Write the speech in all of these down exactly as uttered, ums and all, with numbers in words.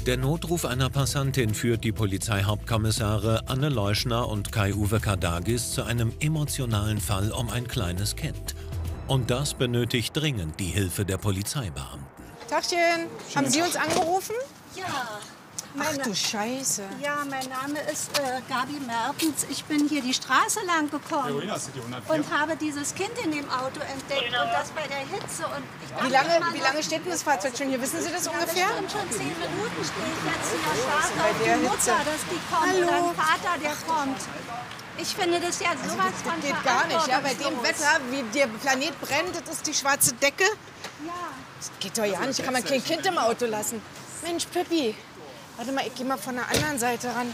Der Notruf einer Passantin führt die Polizeihauptkommissare Anne Leuschner und Kai-Uwe Kadagis zu einem emotionalen Fall um ein kleines Kind. Und das benötigt dringend die Hilfe der Polizeibeamten. Tagchen, haben Sie uns angerufen? Ja. Ach du Scheiße. Ja, mein Name ist äh, Gabi Mertens. Ich bin hier die Straße lang gekommen und habe dieses Kind in dem Auto entdeckt und das bei der Hitze. Und ich Wie lange, wie lange steht denn das Fahrzeug schon hier? Wissen Sie das ungefähr? Bestimmt schon zehn Minuten stehe ich jetzt hier. Warte bei auf der die Hitze. Mutter, dass die kommt. Hallo. Oder ein Vater, der kommt. Ich finde das ja Also sowas das, von das geht gar nicht, ja? Bei dem verantwortungslos. Wetter, wie der Planet brennt, das ist die schwarze Decke. Ja. Das geht doch ja nicht, kann man kein Kind im Auto lassen. Mensch, Pippi, warte mal, ich geh mal von der anderen Seite ran.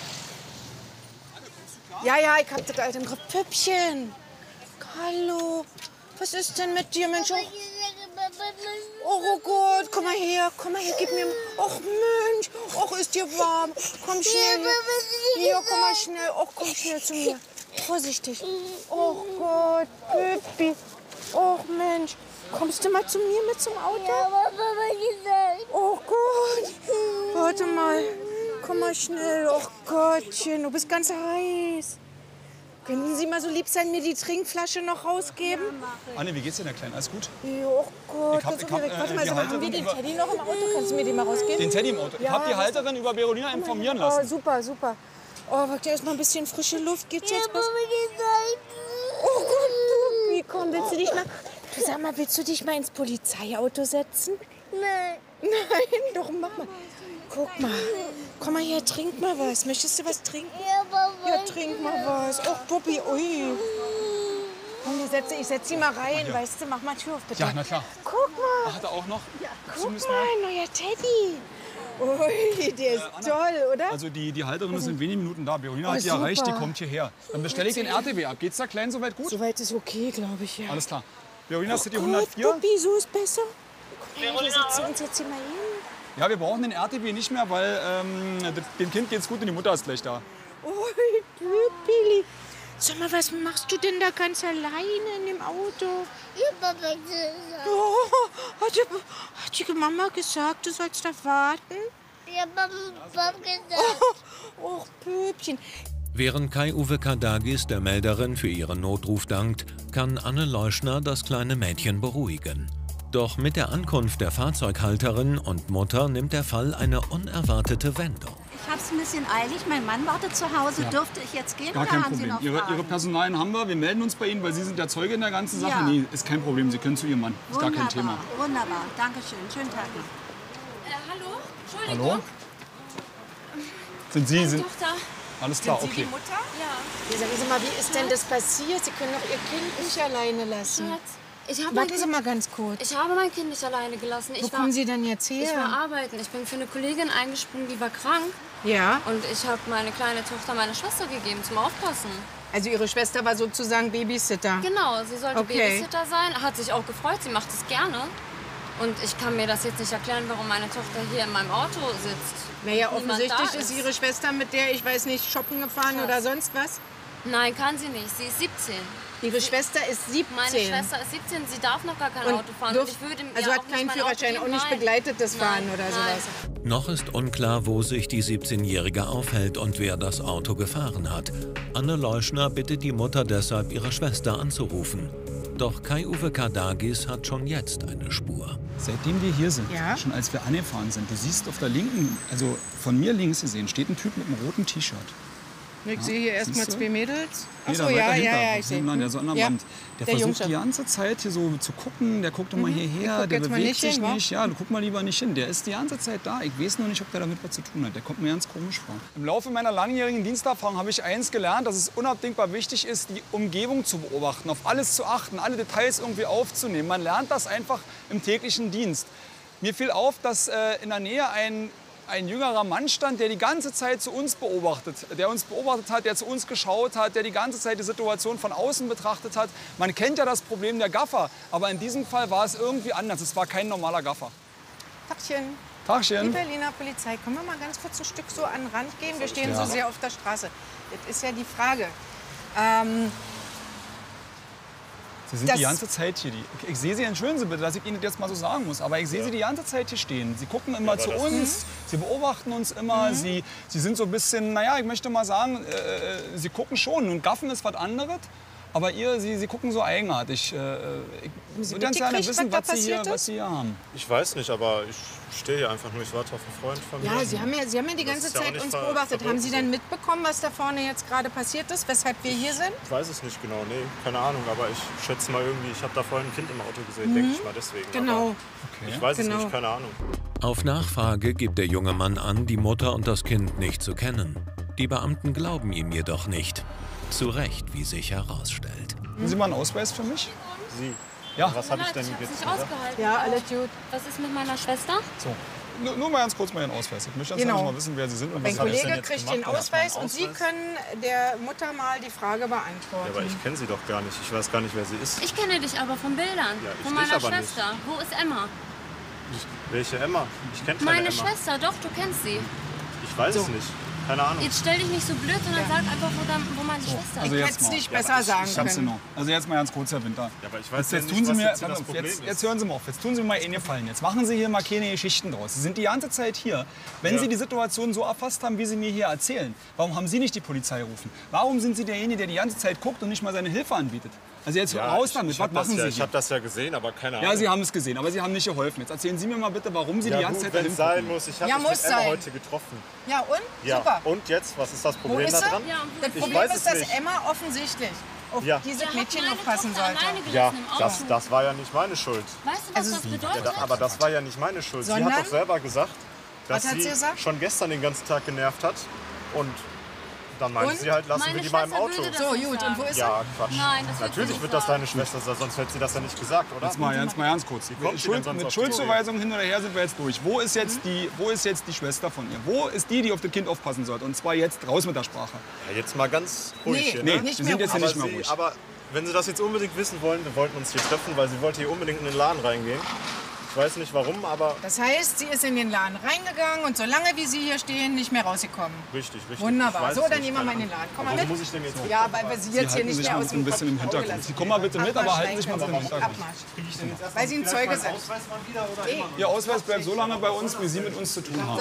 Ja, ja, ich hab das Alter im Griff. Püppchen, hallo, was ist denn mit dir, Mensch? Oh, oh Gott, komm mal her, komm mal her, gib mir... Och Mensch, och, ist dir warm. Komm schnell hier. Hier, komm mal schnell. Och, komm schnell zu mir. Vorsichtig. Oh Gott, Pippi. Och Mensch, kommst du mal zu mir mit zum Auto? Ja, Mama gesagt. Oh Gott, warte mal. Komm mal schnell. Oh Gottchen, du bist ganz heiß. Können Sie mal so lieb sein, mir die Trinkflasche noch rausgeben? Anne, wie geht's dir, der Kleine? Alles gut? Ja, oh Gott, Ich hab- das ist ich hab, direkt. Warte äh, mal, die sag mal, haben wir Halterin den über- Teddy noch im Auto? Kannst du mir den mal rausgeben? Den Teddy im Auto. Ich Ja, habe die das- Halterin über Berolina informieren Oh, lassen. super, super. Oh, warte, erst mal ein bisschen frische Luft. Geht's Ja, jetzt Mama besser? gesagt. Oh Gott, wie komm, willst du dich mal... Du, sag mal, willst du dich mal ins Polizeiauto setzen? Nein. Nein, doch, mach mal. Guck mal. Komm mal her, trink mal was. Möchtest du was trinken? Ja, Mama. Ja, trink mal was. Oh, Puppi, ui. Komm, ich setze, ich setze sie mal rein, ja. weißt du? Mach mal Tür auf, bitte. Ja, na klar. Guck mal. Hat er auch noch? Guck mal, neuer Teddy. Ui, der ist Anna, toll, oder? Also die, die Halterin ist in wenigen Minuten da. Berolina Oh, hat die erreicht, die super. kommt hierher. Dann bestelle ich den R T W ab. Geht's da klein soweit gut? Soweit ist okay, glaube ich, ja. Alles klar. Berolina City Gott, hundertvier. Puppi, so ist besser. Guck mal, wir setzen uns jetzt hier mal hin. Ja, wir brauchen den R T W nicht mehr, weil ähm, dem Kind geht's gut und die Mutter ist gleich da. Ui, Puppi. Sag mal, was machst du denn da ganz alleine in dem Auto? Ja, Mama gesagt. Oh, hat, die, hat die Mama gesagt, du sollst da warten? Ja, Mama, Mama gesagt. Oh, Püppchen. Während Kai-Uwe Kadagis der Melderin für ihren Notruf dankt, kann Anne Leuschner das kleine Mädchen beruhigen. Doch mit der Ankunft der Fahrzeughalterin und Mutter nimmt der Fall eine unerwartete Wendung. Ich habe es ein bisschen eilig. Mein Mann wartet zu Hause. Ja. Dürfte ich jetzt gehen Gar oder kein haben Sie Problem. noch Ihre, Fragen? ihre Personalien haben wir. Wir melden uns bei Ihnen, weil Sie sind der Zeuge in der ganzen Sache. Ja. Nee, ist kein Problem. Sie können zu Ihrem Mann. Ist gar Wunderbar, kein Thema. wunderbar. Dankeschön. Schönen Tag noch. Äh, hallo? Entschuldigung. Hallo? Sind Sie... Sind, Tochter. alles klar, Sind Sie die okay. Mutter? Ja. Ja, sagen Sie mal, wie ist denn das passiert? Sie können doch Ihr Kind nicht alleine lassen. Schatz, ich habe mein, Warten Sie mal ganz kurz. ich habe mein Kind nicht alleine gelassen. Ich Wo war, kommen Sie denn jetzt her? ich war arbeiten. Ich bin für eine Kollegin eingesprungen, die war krank. Ja, Und ich habe meine kleine Tochter meiner Schwester gegeben zum Aufpassen. also Ihre Schwester war sozusagen Babysitter. Genau, sie sollte Okay. Babysitter sein. Hat sich auch gefreut, sie macht es gerne. Und ich kann mir das jetzt nicht erklären, warum meine Tochter hier in meinem Auto sitzt. Naja, Niemand offensichtlich da ist Ihre Schwester mit der, ich weiß nicht, shoppen gefahren Krass. oder sonst was. Nein, kann sie nicht. Sie ist siebzehn. Ihre Schwester ist siebzehn. Meine Schwester ist siebzehn, sie darf noch gar kein Und Auto fahren. durft- Und ich würde mir also auch hat nicht keinen mein Führerschein, Auto auch geben. nicht Nein. begleitetes Fahren Nein, oder nein. sowas. Noch ist unklar, wo sich die siebzehnjährige aufhält und wer das Auto gefahren hat. Anne Leuschner bittet die Mutter deshalb, ihre Schwester anzurufen. Doch Kai-Uwe Kadagis hat schon jetzt eine Spur. Seitdem wir hier sind, Ja? schon als wir angefahren sind, du siehst auf der linken, also von mir links gesehen, steht ein Typ mit einem roten T-Shirt. Ich sehe hier erst mal siehst du? zwei Mädels. Ach Nee, so, da ja, weiter ja, hinter, ja, auf ich sehe. dem Mann, der so an der Ja, Wand. Der, der versucht Jungsche. die ganze Zeit hier so zu gucken, der guckt doch mal Ich hierher, guck der jetzt mal bewegt nicht sich hin, wa? nicht. Ja, du guck mal lieber nicht hin, der ist die ganze Zeit da. Ich weiß nur nicht, ob der damit was zu tun hat. Der kommt mir ganz komisch vor. Im Laufe meiner langjährigen Diensterfahrung habe ich eins gelernt, dass es unabdingbar wichtig ist, die Umgebung zu beobachten, auf alles zu achten, alle Details irgendwie aufzunehmen. Man lernt das einfach im täglichen Dienst. Mir fiel auf, dass äh, in der Nähe ein ein jüngerer Mann stand, der die ganze Zeit zu uns beobachtet, der uns beobachtet hat, der zu uns geschaut hat, der die ganze Zeit die Situation von außen betrachtet hat. Man kennt ja das Problem der Gaffer, aber in diesem Fall war es irgendwie anders. Es war kein normaler Gaffer. Tagchen. Die Tagchen. Berliner Polizei. Können wir mal ganz kurz ein Stück so an den Rand gehen? Wir stehen Ja. so sehr auf der Straße. Das ist ja die Frage. Ähm, Sie sind die ganze Zeit hier. Die, ich, ich sehe Sie, entschuldigen Sie bitte, dass ich Ihnen das jetzt mal so sagen muss, aber ich sehe ja. Sie die ganze Zeit hier stehen. Sie gucken immer ja, zu uns, mhm. Sie beobachten uns immer, mhm. Sie, Sie sind so ein bisschen, naja, ich möchte mal sagen, äh, Sie gucken schon. Nun, Gaffen ist was anderes, aber ihr, Sie, Sie gucken so eigenartig. Äh, ich würde ganz gerne wissen, was Sie, hier, was Sie hier haben. Ich weiß nicht, aber ich stehe hier einfach nur. Ich warte auf einen Freund von mir. Ja, Sie haben ja, Sie haben ja die ganze Zeit ja uns beobachtet. Haben Sie denn mitbekommen, was da vorne jetzt gerade passiert ist, weshalb wir hier sind? Ich weiß es nicht genau, nee, keine Ahnung. Aber ich schätze mal irgendwie, ich habe da vorhin ein Kind im Auto gesehen, mhm. denke ich mal deswegen. Genau. Okay. Ich weiß genau. es nicht, keine Ahnung. Auf Nachfrage gibt der junge Mann an, die Mutter und das Kind nicht zu kennen. Die Beamten glauben ihm jedoch nicht. Zu Recht, wie sich herausstellt. Haben Sie mal einen Ausweis für mich? Sie? Ja. Was habe ich denn ich jetzt nicht ausgehalten. Ja, alles gut. Was ist mit meiner Schwester? So. Nur, nur mal ganz kurz mal Ihren Ausweis. Ich möchte ganz genau. mal wissen, wer Sie sind und was haben Sie denn Kollege jetzt kriegt gemacht? den Ausweis und Sie können der Mutter mal die Frage beantworten. Ja, aber ich kenne sie doch gar nicht. Ich weiß gar nicht, wer sie ist. Ich kenne dich aber von Bildern. Ja, von meiner Schwester. Nicht. Wo ist Emma? Welche Emma? Ich kenne keine Meine Emma. Schwester, doch, du kennst sie. Ich weiß so. es nicht. Keine Ahnung. Jetzt stell dich nicht so blöd, sondern ja. sag einfach, wo, dann, wo meine so. Schwester ist. Also ich hätte es nicht besser ja, sagen ich, können. Sie noch. Also jetzt mal ganz kurz, Herr Winter. Ja, aber ich weiß jetzt, ja jetzt nicht, tun Sie was mir, jetzt, das Problem jetzt, ist. jetzt hören Sie mal auf. Jetzt tun Sie mir mal einen Gefallen. Jetzt machen Sie hier mal keine Geschichten draus. Sie sind die ganze Zeit hier. Wenn ja. Sie die Situation so erfasst haben, wie Sie mir hier erzählen, warum haben Sie nicht die Polizei gerufen? Warum sind Sie derjenige, der die ganze Zeit guckt und nicht mal seine Hilfe anbietet? Also jetzt ja, raus damit. Ich, ich was machen ja, Sie Ich hier? habe das ja gesehen, aber keine Ahnung. Ja, Sie haben es gesehen, aber Sie haben nicht geholfen. Jetzt erzählen Sie mir mal bitte, warum Sie ja, die ganze gut, Zeit dahin sein muss. Ich habe ja, mich mit Emma sein. heute getroffen. Ja, und? Ja. Super. Und jetzt? Was ist das Problem wo ist daran? Ja, das ich Problem weiß ist, dass nicht. Emma offensichtlich auf ja. diese ja, Mädchen aufpassen sollte. Ja, das, das war ja nicht meine Schuld. Weißt du, was also das bedeutet? Ja, da, aber das war ja nicht meine Schuld. Sondern? Sie hat doch selber gesagt, dass was hat sie, sie gesagt? schon gestern den ganzen Tag genervt hat. Und dann meinte und? sie halt, lassen meine wir die mal im Schwester Auto. würde So, das gut. Und wo ist Ja, Quatsch. Nein, das wird Natürlich sie wird das sagen. deine Schwester sein, sonst hätte sie das ja nicht gesagt, oder? Jetzt mal, jetzt mal ganz kurz. kommt sie denn Schuld, sonst mit auf die Schuldzuweisung hin oder her sind wir jetzt durch. Wo ist, jetzt die, wo ist jetzt die Schwester von ihr? Wo ist die, die auf das Kind aufpassen sollte? Und zwar jetzt raus mit der Sprache. Ja, jetzt mal ganz ruhig Nee, hier, Nee, ne? nicht wir mehr sind jetzt hier aber nicht mehr sie, ruhig. aber wenn Sie das jetzt unbedingt wissen wollen, wir wollten uns hier treffen, weil sie wollte hier unbedingt in den Laden reingehen. Ich weiß nicht warum, aber... Das heißt, sie ist in den Laden reingegangen und solange wie Sie hier stehen, nicht mehr rausgekommen. Richtig, richtig. Wunderbar. So, dann nicht, gehen wir mal in den Laden. Komm mal aber mit. wo muss ich denn jetzt Ja, weil wir Sie jetzt Sie hier halten nicht sich mehr mal aus ein dem bisschen im Kopf Auge Hintergrund. lassen. Sie kommen mal bitte mit, aber Abmarsch, halten sich mal ein bisschen im Hintergrund. Abmarsch. Weil Sie ein Zeuge sind. Ihr Ausweis bleibt so lange bei uns, wie Sie mit uns zu tun haben.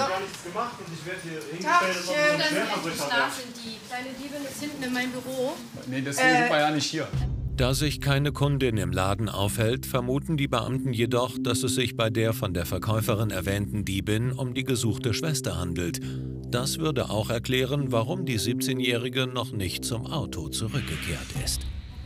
Tagchen. Da sind die. Deine Diebin ist hinten in meinem Büro. Nee, deswegen sind wir ja nicht hier. Da sich keine Kundin im Laden aufhält, vermuten die Beamten jedoch, dass es sich bei der von der Verkäuferin erwähnten Diebin um die gesuchte Schwester handelt. Das würde auch erklären, warum die siebzehnjährige noch nicht zum Auto zurückgekehrt ist.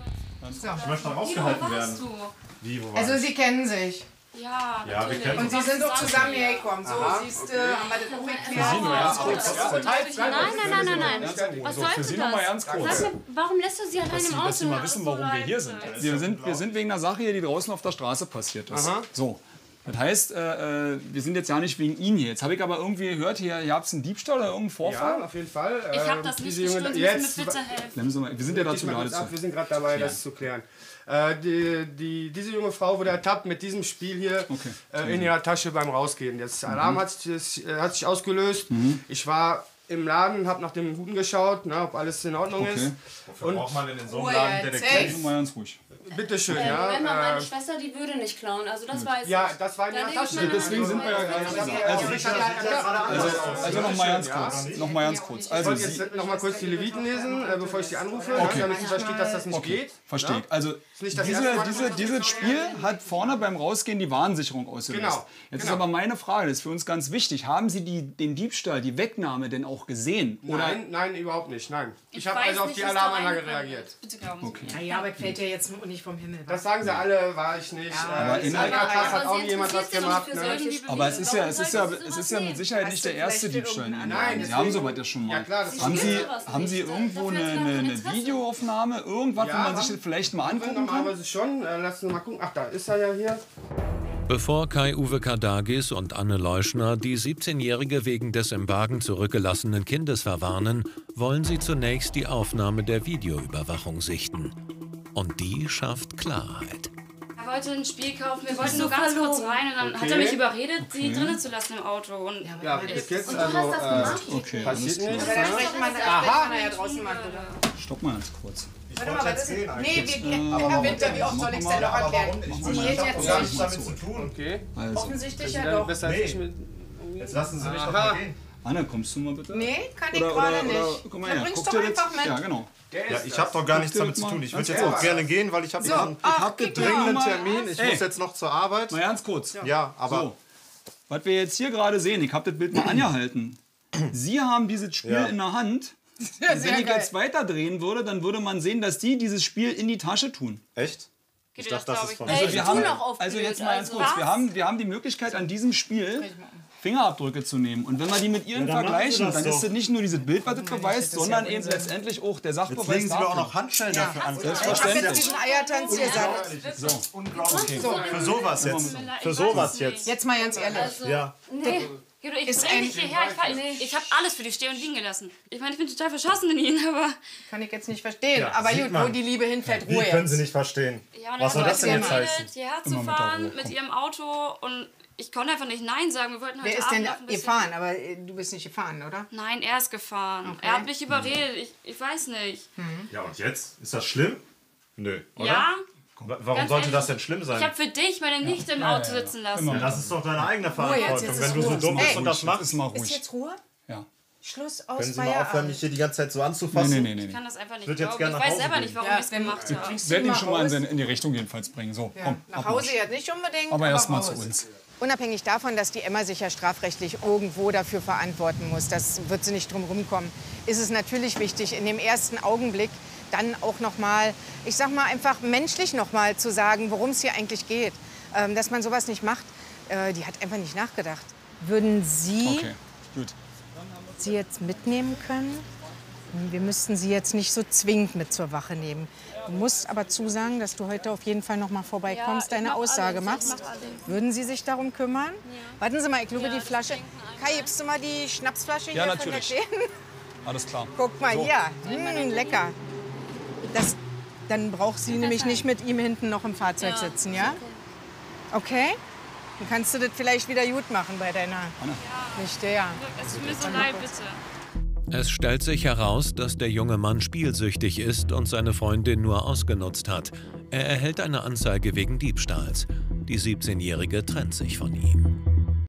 Ich möchte da rausgehalten werden. Wie, wo war Also Sie kennen sich. Ja, Ja, wir kennen Und Sie sind doch zusammen hierher gekommen. So, siehst du, haben wir das auch erklärt. Nein, nein, nein, nein, nein. Was So, für sollte Sie noch mal das? ganz kurz. Sag mir, warum lässt du sie allein im Auto? Dass Sie mal wissen, warum wir hier sind. Wir sind, wir sind wegen einer Sache hier, die draußen auf der Straße passiert ist. Aha. So. Das heißt, äh, wir sind jetzt ja nicht wegen Ihnen hier. Jetzt habe ich aber irgendwie gehört, hier, hier habt ihr einen Diebstahl oder irgendeinen Vorfall? Ja, auf jeden Fall. Ich habe Ähm, das nicht diese junge- gestimmt, Sie müssen jetzt, mir bitte helfen. Nehmen Sie mal, wir sind ja dazu Geht mal gerade kurz ab, zu. wir sind gerade dabei, das zu klären. Äh, die, die, diese junge Frau wurde ertappt mit diesem Spiel hier Okay. äh, in ihrer Tasche beim Rausgehen. Das Alarm hat, sich, äh, hat sich ausgelöst. Mhm. Ich war im Laden, habe nach dem Hunden geschaut, ne, ob alles in Ordnung Okay. ist. Wofür braucht man denn in so einem Ruhe Laden jetzt, Detektiv? ey. Mal ganz ruhig. Bitteschön, Äh, ja. Moment mal, meine Äh, Schwester, die würde nicht klauen. Also das weiß ich. ja, das war in Da ihrer lege ich Tasche. meine Deswegen Hand sind wir ja drauf. gerade Also, zusammen. Also, Also, also noch mal ganz kurz. Noch mal ganz kurz. ich Also, wollte Sie, jetzt noch mal kurz die Leviten lesen, äh, bevor ich die anrufe, ne, damit sie versteht, dass das nicht okay, geht. verstehe ich. Also, nicht das diese, erste Mal, diese, dass wir dieses das Spiel hat vorne beim Rausgehen die Warnsicherung ausgelöst. Genau, Jetzt ist genau. aber meine Frage, das ist für uns ganz wichtig. Haben Sie die, den Diebstahl, die Wegnahme denn auch gesehen? Oder? Nein, nein, überhaupt nicht, nein. Ich, habe weiß also auf nicht, die was da Alarmanlage reingekommen reagiert. ist. Bitte glauben Sie mir. Na ja, aber es fällt ja jetzt nicht vom Himmel. Das sagen sie alle, war ich nicht. aber äh, in in einer- Alcatraz hat Aber auch Sie nie jemand was interessiert gemacht. sich Ne? doch nicht für Aber es ist ja, es ist ja, Warum es ist solltest ja du mit sowas Sicherheit nehmen? nicht der Hast du erste vielleicht Diebstahl in Ihnen. Nein, Sie deswegen- haben sowas ja schon mal. Ja, klar, das haben ist Sie, sowas haben Sie nicht. irgendwo Dafür eine, hat gar eine, kein eine Interesse. Videoaufnahme, irgendwas, Ja, wo man sich haben- das vielleicht mal angucken kann? Normalerweise schon. Äh, lass uns mal gucken. Ach, da ist er ja hier. Bevor Kai-Uwe Kadagis und Anne Leuschner die siebzehnjährige wegen des im Wagen zurückgelassenen Kindes verwarnen, wollen sie zunächst die Aufnahme der Videoüberwachung sichten. Und die schafft Klarheit. Er wollte ein Spiel kaufen, wir wollten nur ganz kurz rein und dann Okay. hat er mich überredet, sie drinnen zu lassen im Auto. Und Ja, bis jetzt und also. du hast das Äh, gemacht? Okay, alles passiert klar. nichts. Da Ne? sprechen wir, da sprechen wir ja draußen mal drüber. Stopp mal ganz kurz. Ich Warte mal, was ist denn? Nee, wir gehen. Herr Winter, wie oft soll ich es denn noch erklären? Sie gehen jetzt gar nichts nicht. damit zu tun. Okay. Also. Offensichtlich ja doch. Besser als Nee. ich mit... Jetzt lassen Sie mich doch Aha. mal gehen. Anne, kommst du mal bitte? Nee, kann ich Oder, gerade oder, nicht. oder, guck mal Dann her. bringst Guck doch dir das- einfach mit. Ja, genau. Ja, ich habe doch gar nichts damit zu tun. Ich würde jetzt auch gerne gehen, weil ich habe So, einen ach, einen gib mir dringenden mal Termin. Ich Ey. muss jetzt noch zur Arbeit. Mal ganz kurz. Ja, aber So, was wir jetzt hier gerade sehen, ich habe das Bild mal angehalten. Sie haben dieses Spiel Ja. in der Hand. Ja, Und wenn ich jetzt weiterdrehen würde, dann würde man sehen, dass die dieses Spiel in die Tasche tun. echt? Ich Geht dir dachte, das, das glaub ist ich, von nicht. mir. Ey, wir ich haben, tu noch auf also Bild, jetzt mal ganz also kurz, was? wir haben, wir haben die Möglichkeit an diesem Spiel Fingerabdrücke zu nehmen. Und wenn wir die mit ihren Ja, dann machen Sie vergleichen, das dann doch. ist es nicht nur dieses Bild, was das beweist, sondern eben letztendlich auch der Jetzt Sachbeweis legen Sie mir auch dafür. noch Handschellen dafür an. Ich habe jetzt Selbstverständlich. diesen Eiertanz hier satt. Unglaublich. Für sowas jetzt. Für sowas jetzt. Jetzt mal ganz ehrlich. Also, Ja. nee. Guido, ich Ist bring ein- dich hierher. Ich, fahr- ich, ich habe alles für dich stehen und liegen gelassen. Ich meine, ich bin total verschossen in ihn, aber... Kann ich jetzt nicht verstehen. Ja, Aber sieht gut, man. wo die Liebe hinfällt, Wie Ruhe können Sie jetzt. nicht verstehen? Ja, und Was soll dann das denn jetzt haben wir heißen? geredet, hierher zu Immer mit der fahren Ruhe, mit komm. ihrem Auto und ich konnte einfach nicht Nein sagen. Wir wollten heute Wer ist Abend denn noch ein bisschen... gefahren? Aber äh, du bist nicht gefahren, oder? Nein, er ist gefahren. Er hat mich überredet. Ich, ich weiß nicht. Ja, und jetzt? Ist das schlimm? Nö, oder? Ja, Wa- Warum Ganz sollte ehrlich, das denn schlimm ich sein? habe für dich meine Nichte im Auto sitzen lassen. Das ist doch deine eigene jetzt, Verantwortung. jetzt Wenn ist du so Ruhe. dumm Ey. bist und das Ist machst, mal Ist ruhig. jetzt Ruhe? Ja. Schluss aus können Sie mal aufhören, mich Feierabend. hier die ganze Zeit so Nee, anzufassen? nee, nee, nee. Ich kann das einfach nicht würd jetzt glauben. gerne Ich nach weiß Hause selber gehen. nicht, warum Ja, ich es dann gemacht habe. kriegst Ich du werde ihn mal schon mal raus. in, in die Richtung jedenfalls bringen. So, Ja, komm, nach ab Hause mal. jetzt nicht unbedingt, Aber erst mal zu raus. uns. Unabhängig davon, dass die Emma sich ja strafrechtlich irgendwo dafür verantworten muss, das wird sie nicht drum rumkommen, ist es natürlich wichtig, in dem ersten Augenblick dann auch noch mal, ich sag mal einfach menschlich noch mal zu sagen, worum es hier eigentlich geht. Ähm, dass man sowas nicht macht, äh, die hat einfach nicht nachgedacht. Würden Sie Okay, gut. sie jetzt mitnehmen können? Wir müssten sie jetzt nicht so zwingend mit zur Wache nehmen. Du musst aber zusagen, dass du heute auf jeden Fall noch mal vorbeikommst, Ja, ich deine mach Aussage alles, ich machst. mach alles. Würden Sie sich darum kümmern? Warten Sie mal, ich glaube, Ja, die das Flasche. trinken einmal. Kai, gibst du mal die Schnapsflasche Ja, hier natürlich. von der Kleinen? Alles klar. Guck mal So. hier. Mm, lecker. Das, dann braucht sie nämlich nicht mit ihm hinten noch im Fahrzeug Ja, sitzen, ja? Okay? Dann kannst du das vielleicht wieder gut machen bei deiner Nichte, ja. Es tut mir so leid, bitte. Es stellt sich heraus, dass der junge Mann spielsüchtig ist und seine Freundin nur ausgenutzt hat. Er erhält eine Anzeige wegen Diebstahls. Die siebzehnjährige trennt sich von ihm.